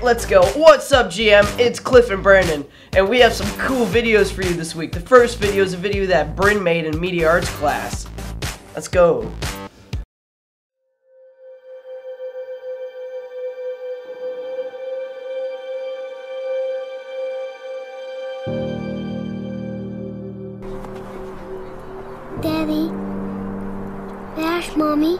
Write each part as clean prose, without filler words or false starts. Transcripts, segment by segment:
Alright, let's go. What's up, GM? It's Cliff and Brandon, and we have some cool videos for you this week. The first video is a video that Brin made in media arts class. Let's go. Daddy, Ash, Mommy.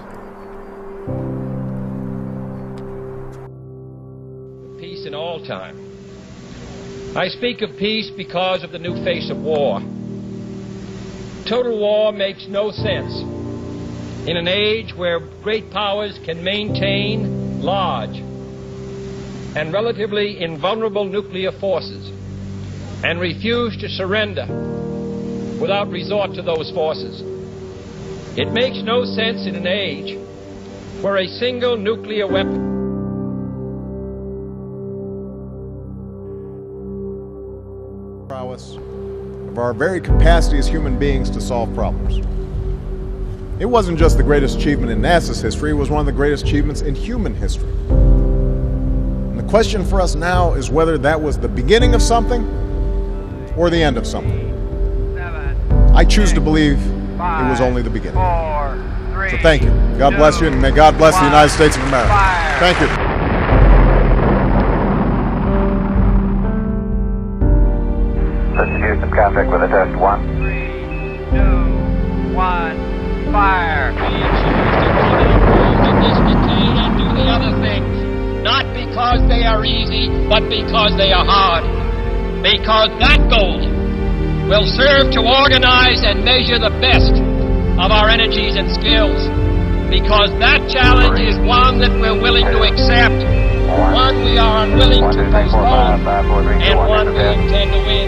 Peace in all time. I speak of peace because of the new face of war. Total war makes no sense in an age where great powers can maintain large and relatively invulnerable nuclear forces and refuse to surrender without resort to those forces. It makes no sense in an age where a single nuclear weapon prowess of our very capacity as human beings to solve problems. It wasn't just the greatest achievement in NASA's history, it was one of the greatest achievements in human history. And the question for us now is whether that was the beginning of something or the end of something. I choose to believe it was only the beginning. So thank you. God bless you, and may God bless the United States of America. Thank you. Let's use some traffic with a test 1. 3, 2, 1, fire! We choose to discontinue and do the other things, not because they are easy, but because they are hard. Because that goal will serve to organize and measure the best of our energies and skills. Because that challenge is one that we're willing to accept, one we are unwilling to postpone, and one we intend to win.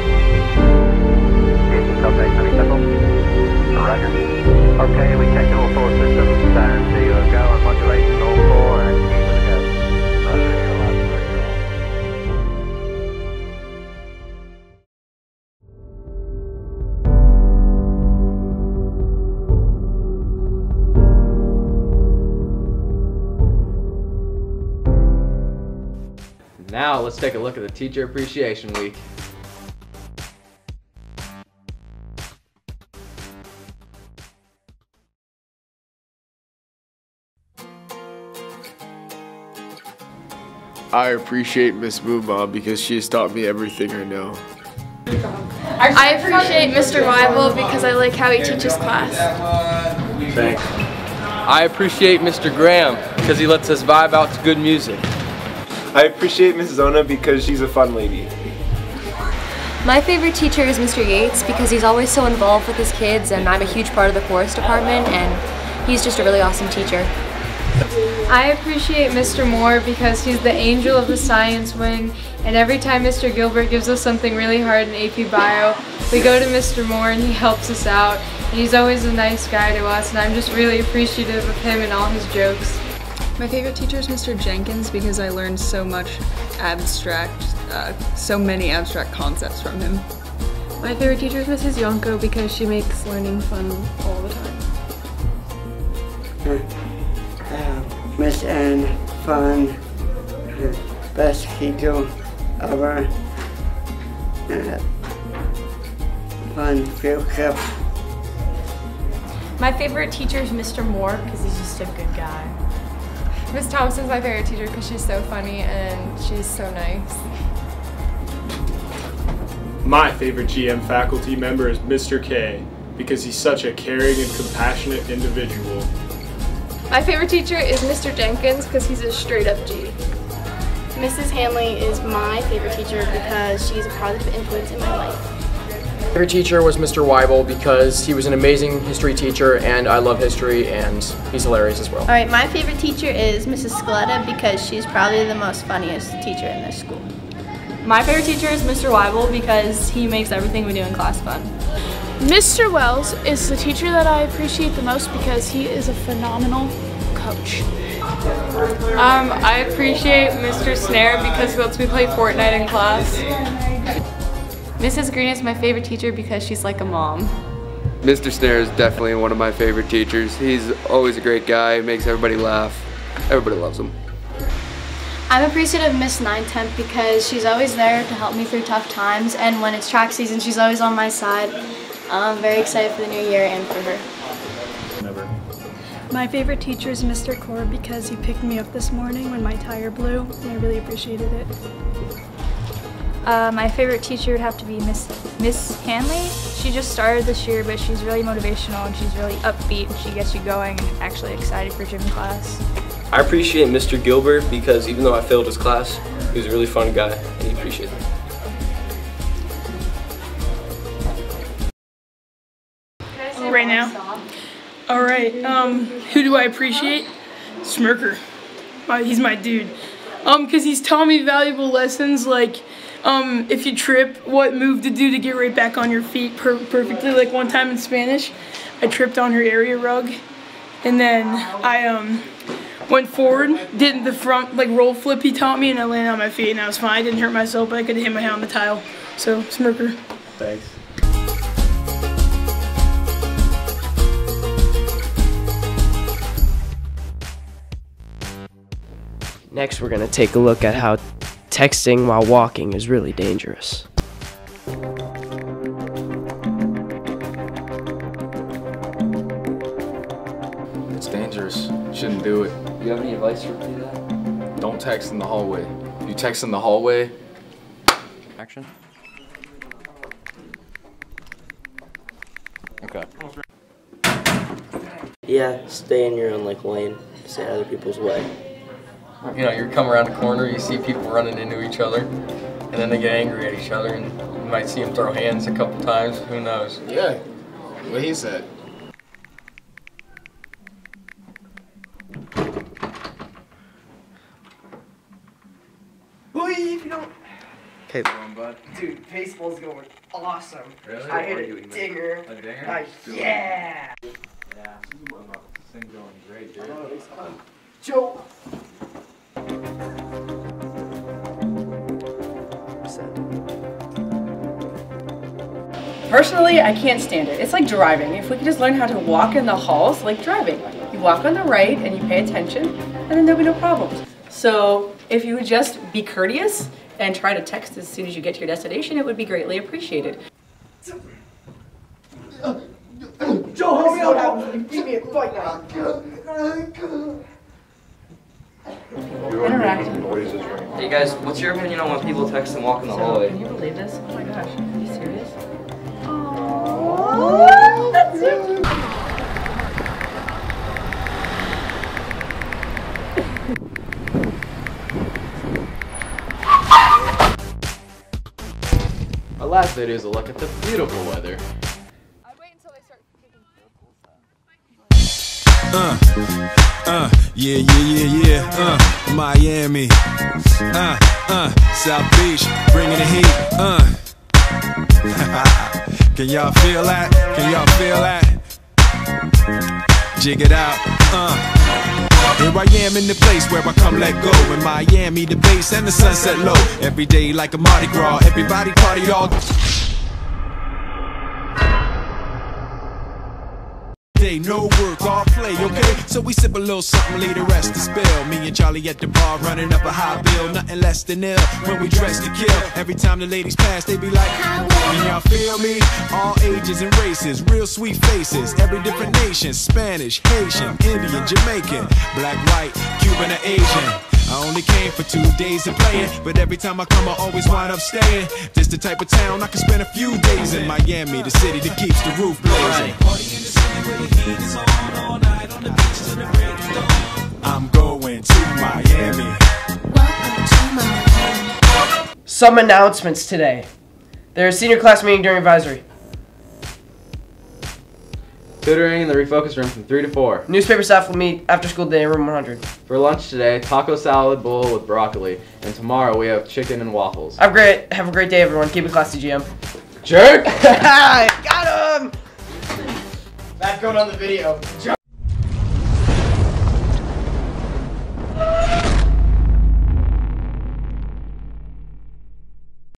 Roger. Okay, we checked all 4 systems and see you go on modulation all 4 and keep with the go. Roger, you're allowed to Now let's take a look at the Teacher Appreciation Week. I appreciate Miss Mooma because she has taught me everything I know. I appreciate Mr. Weibel because I like how he teaches class. Thanks. I appreciate Mr. Graham because he lets us vibe out to good music. I appreciate Miss Zona because she's a fun lady. My favorite teacher is Mr. Yates because he's always so involved with his kids, and I'm a huge part of the chorus department, and he's just a really awesome teacher. I appreciate Mr. Moore because he's the angel of the science wing, and every time Mr. Gilbert gives us something really hard in AP Bio, we go to Mr. Moore and he helps us out. And he's always a nice guy to us, and I'm just really appreciative of him and all his jokes. My favorite teacher is Mr. Jenkins because I learned so many abstract concepts from him. My favorite teacher is Mrs. Yonko because she makes learning fun all the time. Miss Anne, fun, best teacher ever, fun field trip. My favorite teacher is Mr. Moore because he's just a good guy. Miss Thompson's my favorite teacher because she's so funny and she's so nice. My favorite GM faculty member is Mr. K because he's such a caring and compassionate individual. My favorite teacher is Mr. Jenkins because he's a straight up G. Mrs. Hanley is my favorite teacher because she's a positive influence in my life. My favorite teacher was Mr. Weibel because he was an amazing history teacher, and I love history, and he's hilarious as well. Alright, my favorite teacher is Mrs. Scaletta because she's probably the most funniest teacher in this school. My favorite teacher is Mr. Weibel because he makes everything we do in class fun. Mr. Wells is the teacher that I appreciate the most because he is a phenomenal coach. I appreciate Mr. Snare because he lets me play Fortnite in class. Mrs. Green is my favorite teacher because she's like a mom. Mr. Snare is definitely one of my favorite teachers. He's always a great guy, makes everybody laugh. Everybody loves him. I'm appreciative of Miss 9/10 because she's always there to help me through tough times, and when it's track season, she's always on my side. I'm very excited for the new year and for her. My favorite teacher is Mr. Core because he picked me up this morning when my tire blew, and I really appreciated it. My favorite teacher would have to be Miss Hanley. She just started this year, but she's really motivational and she's really upbeat and she gets you going and actually excited for gym class. I appreciate Mr. Gilbert because even though I failed his class, he was a really fun guy and he appreciated it. Right now? Alright, who do I appreciate? Smirker. He's my dude. Because he's taught me valuable lessons like if you trip, what move to do to get right back on your feet perfectly. Like one time in Spanish, I tripped on her area rug and then I went forward, did the front like roll flip he taught me, and I landed on my feet and I was fine. I didn't hurt myself, but I could have hit my head on the tile. So, Smirker. Thanks. Next, we're going to take a look at how texting while walking is really dangerous. It's dangerous. Shouldn't do it. Do you have any advice for me to that? Don't text in the hallway. If you text in the hallway... Action. Okay. Yeah, stay in your own lane. Stay out of other people's way. You know, you come around a corner, you see people running into each other, and then they get angry at each other, and you might see them throw hands a couple times, who knows? Yeah, what he said. Boy, if you don't... Okay. Dude, baseball's going awesome. Really? I hit a dinger. A dinger? Yeah! Yeah, this thing's going great, dude. Joe! Personally, I can't stand it. It's like driving. If we could just learn how to walk in the halls like driving. You walk on the right and you pay attention, and then there'll be no problems. So if you would just be courteous and try to text as soon as you get to your destination, it would be greatly appreciated. Joe, help me out! Give me a fight now! Interact. Hey guys, what's your opinion on when people text and walk in the hallway? Can you believe this? Oh my gosh, are you serious? Oh, that's it! Our last video is a look at the beautiful weather. Yeah, Miami, South Beach, bringing the heat, Can y'all feel that? Can y'all feel that? Jig it out, Here I am in the place where I come let go. In Miami, the bass and the sunset low. Every day like a Mardi Gras, everybody party all day, no work, all play, okay? So we sip a little something, leave the rest to spill. Me and Charlie at the bar running up a high bill, nothing less than ill when we dress to kill. Every time the ladies pass, they be like, can y'all feel me? All ages and races, real sweet faces, every different nation, Spanish, Haitian, Indian, Jamaican, black, white, Cuban, or Asian. I only came for 2 days of playing, but every time I come I always wind up staying. This the type of town I can spend a few days in. Miami, the city that keeps the roof blazing. I'm going to Miami. Some announcements today. There's senior class meeting during advisory. Tutoring in the refocus room from 3 to 4. Newspaper staff will meet after school today in room 100. For lunch today, taco salad bowl with broccoli. And tomorrow we have chicken and waffles. Have a great day, everyone. Keep it classy, GM. Jerk! Got him! Bad going on the video.